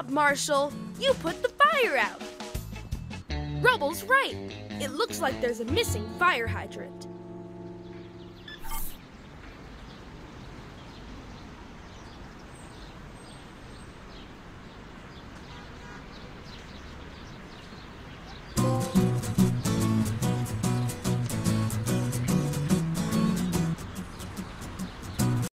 job, Marshall! You put the fire out! Rubble's right. It looks like there's a missing fire hydrant.